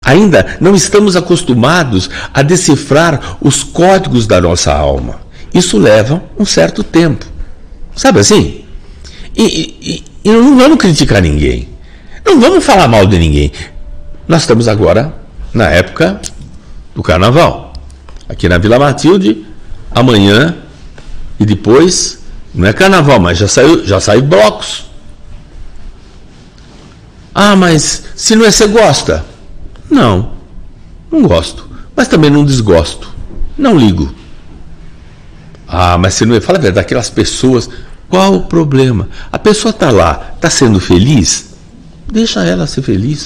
Ainda não estamos acostumados a decifrar os códigos da nossa alma. Isso leva um certo tempo. Sabe assim? E não vamos criticar ninguém. Não vamos falar mal de ninguém. Nós estamos agora na época do carnaval. Aqui na Vila Matilde, amanhã e depois, não é carnaval, mas já saiu blocos. Ah, mas se não é, você gosta? Não gosto, mas também não desgosto, não ligo. Ah, mas se não é, fala a verdade, aquelas pessoas, qual o problema? A pessoa está lá, está sendo feliz? Deixa ela ser feliz.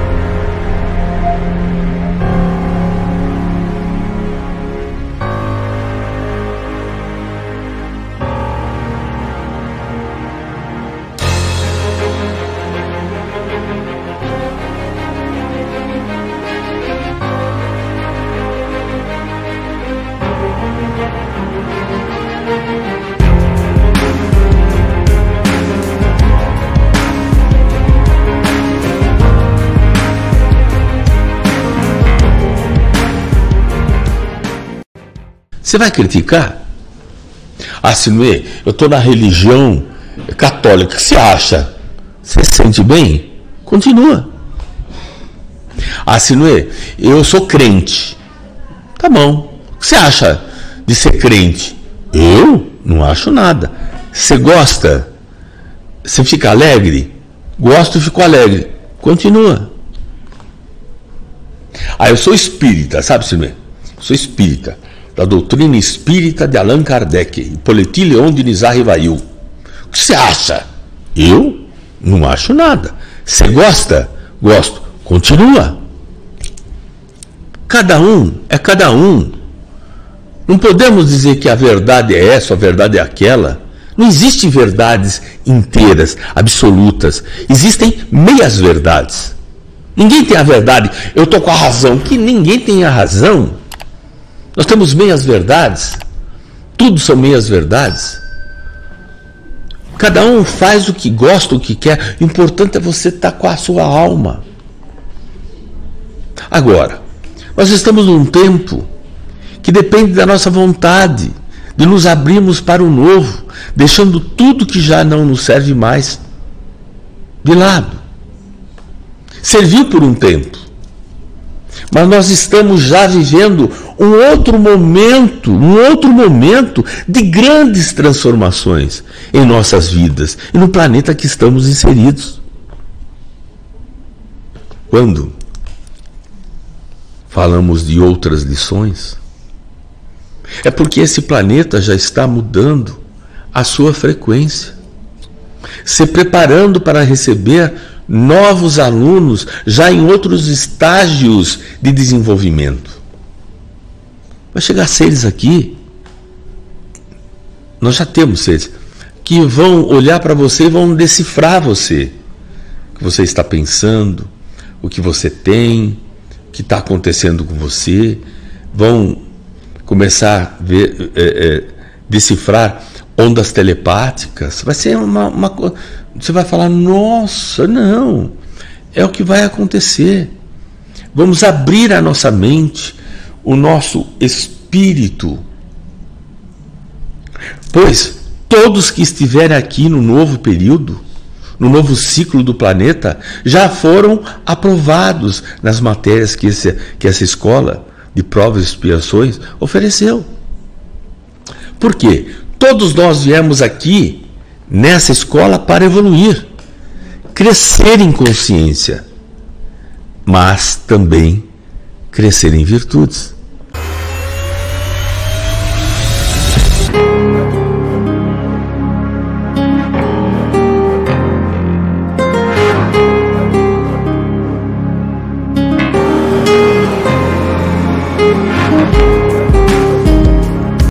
Você vai criticar? Ah, Sinuê, eu estou na religião católica. O que você acha? Você se sente bem? Continua. Ah, Sinuê, eu sou crente. Tá bom. O que você acha de ser crente? Eu não acho nada. Você gosta? Você fica alegre? Gosto e fico alegre. Continua. Ah, eu sou espírita, sabe, Sinuê? Sou espírita. Da doutrina espírita de Allan Kardec, Hippolyte Léon de Nizar-Rivail. O que você acha? Eu não acho nada. Você gosta? Gosto. Continua. Cada um é cada um. Não podemos dizer que a verdade é essa, a verdade é aquela. Não existem verdades inteiras, absolutas. Existem meias verdades. Ninguém tem a verdade. Eu estou com a razão. Que ninguém tem a razão. Nós temos meias verdades. Tudo são meias verdades. Cada um faz o que gosta, o que quer. O importante é você estar com a sua alma. Agora, nós estamos num tempo que depende da nossa vontade de nos abrirmos para o novo, deixando tudo que já não nos serve mais de lado. Serviu por um tempo. Mas nós estamos já vivendo um outro momento de grandes transformações em nossas vidas e no planeta que estamos inseridos. Quando falamos de outras lições, é porque esse planeta já está mudando a sua frequência, se preparando para receber novos alunos já em outros estágios de desenvolvimento. Vai chegar seres aqui, nós já temos seres, que vão olhar para você e vão decifrar você. O que você está pensando, o que você tem, o que está acontecendo com você. Vão começar a ver, decifrar ondas telepáticas. Vai ser uma coisa. Você vai falar, nossa, não, é o que vai acontecer. Vamos abrir a nossa mente, o nosso espírito. Pois todos que estiverem aqui no novo período, no novo ciclo do planeta, já foram aprovados nas matérias que essa escola de provas e expiações ofereceu. Por quê? Todos nós viemos aqui nessa escola para evoluir, crescer em consciência, mas também crescer em virtudes.